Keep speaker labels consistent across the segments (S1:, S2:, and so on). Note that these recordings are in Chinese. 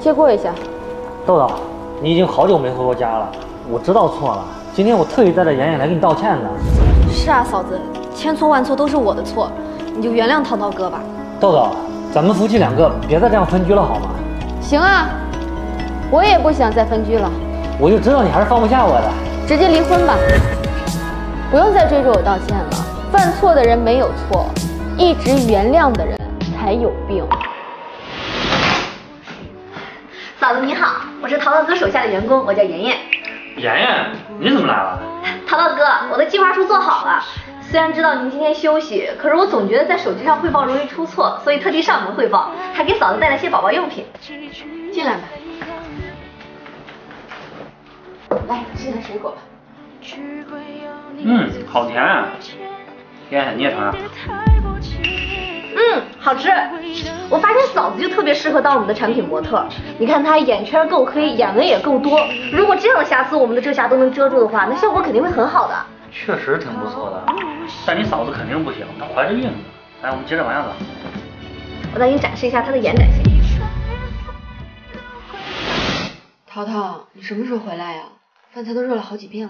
S1: 借过一下。
S2: 豆豆，你已经好久没回过家了，我知道错了。今天我特意带着妍妍来给你道歉的。
S1: 是啊，嫂子，千错万错都是我的错，你就原谅涛涛哥吧。
S2: 豆豆，咱们夫妻两个别再这样分居了好吗？
S1: 行啊，我也不想再分居了。
S2: 我就知道你还是放不下我的，
S1: 直接离婚吧，不用再追着我道歉了。犯错的人没有错，一直原谅的人才有病。
S3: 嫂子你好，我是淘淘哥手下的员工，我叫妍妍。
S2: 妍妍，你怎么来了？
S3: 淘淘哥，我的计划书做好了。虽然知道您今天休息，可是我总觉得在手机上汇报容易出错，所以特地上门汇报，还给嫂子带了些宝宝用品。
S1: 进来吧。来，吃点水果吧。
S2: 好甜啊！妍妍，你也尝尝。
S3: 好吃。我发现嫂子就特别适合当我们的产品模特。你看她眼圈够黑，眼纹也够多。如果这样的瑕疵我们的遮瑕都能遮住的话，那效果肯定会很好的。
S2: 确实挺不错的，但你嫂子肯定不行，她怀着孕呢。来，我们接着往下走。
S3: 我再给你展示一下她的延展性。
S1: 淘淘，你什么时候回来呀？饭菜都热了好几遍了。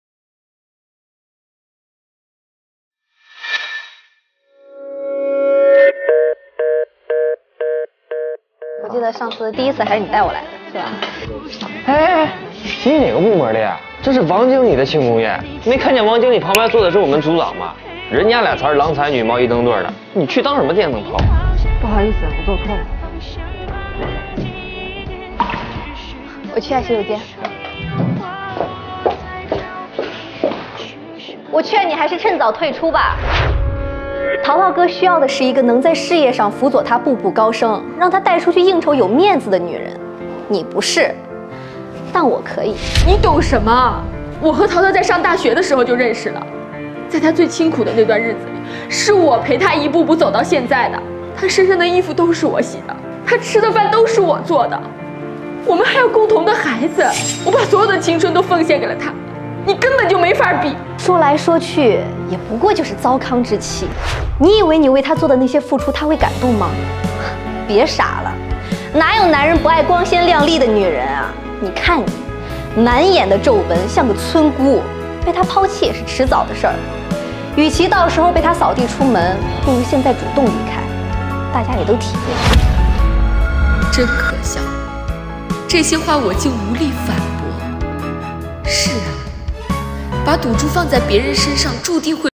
S3: 我记得上次第一次还是你带我来的，是吧？
S4: 哎，你哪个部门的呀？这是王经理的庆功宴，没看见王经理旁边坐的是我们组长吗？人家俩才是郎才女貌一登对的，你去当什么电灯泡？
S1: 不好意思，我做错了。
S3: 我去下洗手间。我劝你还是趁早退出吧。淘淘哥需要的是一个能在事业上辅佐他步步高升，让他带出去应酬有面子的女人。你不是，但我可以。
S1: 你懂什么？我和淘淘在上大学的时候就认识了，在他最清苦的那段日子里，是我陪他一步步走到现在的。他身上的衣服都是我洗的，他吃的饭都是我做的，我们还有共同的孩子，我把所有的青春都奉献给了他，你根本就没法比。
S3: 说来说去，也不过就是糟糠之妻。你以为你为他做的那些付出，他会感动吗？别傻了，哪有男人不爱光鲜亮丽的女人啊？你看你，满眼的皱纹，像个村姑，被他抛弃也是迟早的事儿。与其到时候被他扫地出门，不如现在主动离开，大家也都体面。
S5: 真可笑，这些话我竟无力反驳。是啊，把赌注放在别人身上，注定会。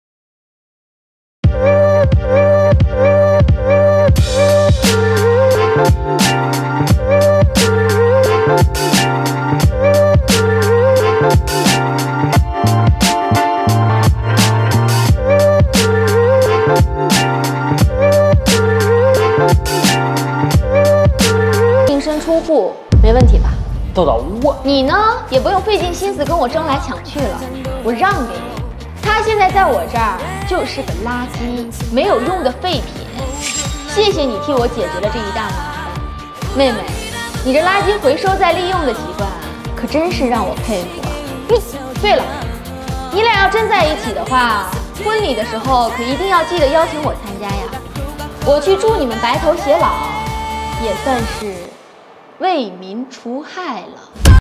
S1: 净身出户没问题吧？
S2: 豆豆，
S1: 你呢也不用费尽心思跟我争来抢去了，我让给你。他现在在我这儿就是个垃圾，没有用的废品。谢谢你替我解决了这一大麻烦，妹妹，你这垃圾回收再利用的习惯可真是让我佩服啊。对了，你俩要真在一起的话，婚礼的时候可一定要记得邀请我参加呀。我去祝你们白头偕老，也算是为民除害了。